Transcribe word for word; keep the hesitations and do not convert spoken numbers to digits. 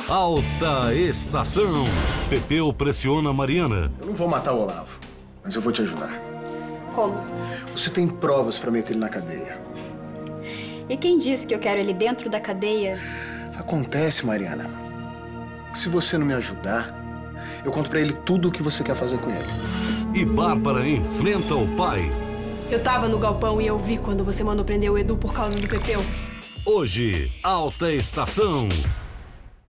Alta Estação. Pepeu pressiona Mariana. Eu não vou matar o Olavo, mas eu vou te ajudar. Como? Você tem provas pra meter ele na cadeia. E quem disse que eu quero ele dentro da cadeia? Acontece, Mariana, que se você não me ajudar, eu conto pra ele tudo o que você quer fazer com ele. E Bárbara enfrenta o pai. Eu tava no galpão e eu vi quando você mandou prender o Edu por causa do Pepeu. Hoje, Alta Estação.